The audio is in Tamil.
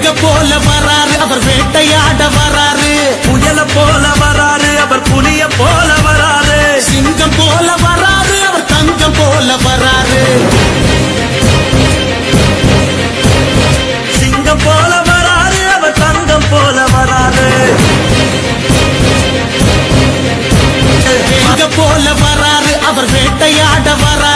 போல வராரு அவர் வேட்டையாட வராரு, புயல போல வராரு அவர் புலிய போல வராரு, சிங்கம் போல வராரு அவர் தங்கம் போல வராரு, சிங்கம் போல வராரு அவர் தங்கம் போல வராரு, போல வராரு அவர் வேட்டையாட வராரு.